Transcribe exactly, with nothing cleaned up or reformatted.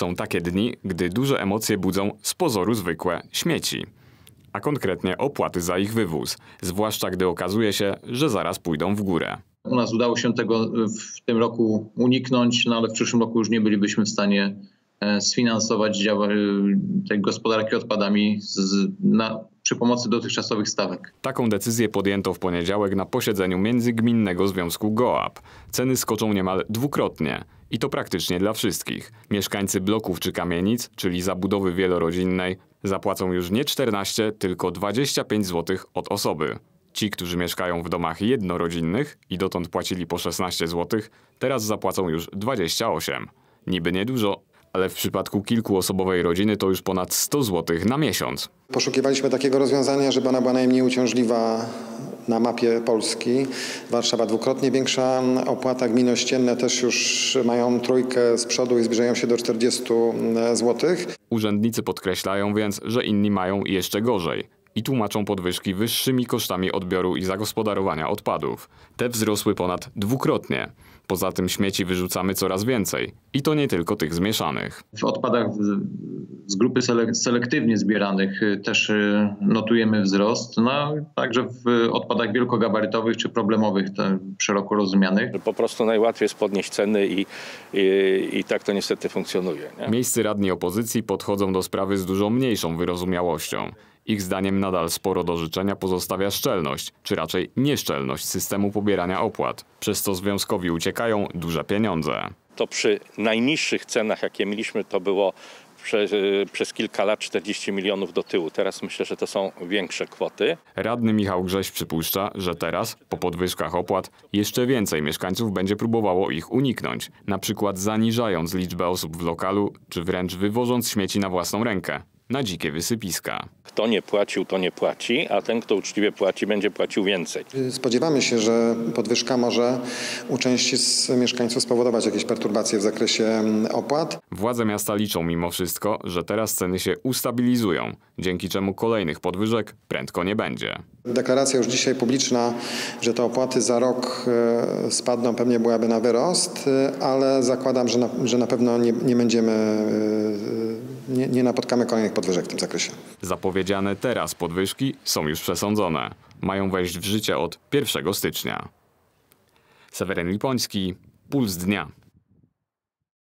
Są takie dni, gdy duże emocje budzą z pozoru zwykłe śmieci, a konkretnie opłaty za ich wywóz, zwłaszcza gdy okazuje się, że zaraz pójdą w górę. U nas udało się tego w tym roku uniknąć, no ale w przyszłym roku już nie bylibyśmy w stanie sfinansować działa, tej gospodarki odpadami z, na, przy pomocy dotychczasowych stawek. Taką decyzję podjęto w poniedziałek na posiedzeniu Międzygminnego Związku GOAP. Ceny skoczą niemal dwukrotnie i to praktycznie dla wszystkich. Mieszkańcy bloków czy kamienic, czyli zabudowy wielorodzinnej, zapłacą już nie czternaście, tylko dwadzieścia pięć złotych od osoby. Ci, którzy mieszkają w domach jednorodzinnych i dotąd płacili po szesnaście złotych, teraz zapłacą już dwadzieścia osiem. Niby niedużo, ale w przypadku kilkuosobowej rodziny to już ponad sto złotych na miesiąc. Poszukiwaliśmy takiego rozwiązania, żeby ona była najmniej uciążliwa na mapie Polski. Warszawa dwukrotnie większa opłata, gminy ościenne też już mają trójkę z przodu i zbliżają się do czterdziestu złotych. Urzędnicy podkreślają więc, że inni mają jeszcze gorzej i tłumaczą podwyżki wyższymi kosztami odbioru i zagospodarowania odpadów. Te wzrosły ponad dwukrotnie. Poza tym śmieci wyrzucamy coraz więcej. I to nie tylko tych zmieszanych. W odpadach z grupy selektywnie zbieranych też notujemy wzrost. No, także w odpadach wielkogabarytowych czy problemowych, szeroko rozumianych. Po prostu najłatwiej jest podnieść ceny i, i, i tak to niestety funkcjonuje. Nie? Miejscy radni opozycji podchodzą do sprawy z dużo mniejszą wyrozumiałością. Ich zdaniem nadal sporo do życzenia pozostawia szczelność, czy raczej nieszczelność systemu pobierania opłat, przez co związkowi uciekają duże pieniądze. To przy najniższych cenach, jakie mieliśmy, to było przez, przez kilka lat czterdzieści milionów do tyłu. Teraz myślę, że to są większe kwoty. Radny Michał Grześ przypuszcza, że teraz, po podwyżkach opłat, jeszcze więcej mieszkańców będzie próbowało ich uniknąć, na przykład zaniżając liczbę osób w lokalu, czy wręcz wywożąc śmieci na własną rękę na dzikie wysypiska. Kto nie płacił, to nie płaci, a ten, kto uczciwie płaci, będzie płacił więcej. Spodziewamy się, że podwyżka może u części z mieszkańców spowodować jakieś perturbacje w zakresie opłat. Władze miasta liczą mimo wszystko, że teraz ceny się ustabilizują, dzięki czemu kolejnych podwyżek prędko nie będzie. Deklaracja już dzisiaj publiczna, że te opłaty za rok spadną, pewnie byłaby na wyrost, ale zakładam, że na, że na pewno nie, nie będziemy, nie, nie napotkamy kolejnych podwyżek w tym zakresie. Zapowiedziane teraz podwyżki są już przesądzone. Mają wejść w życie od pierwszego stycznia. Seweryn Lipoński, Puls Dnia.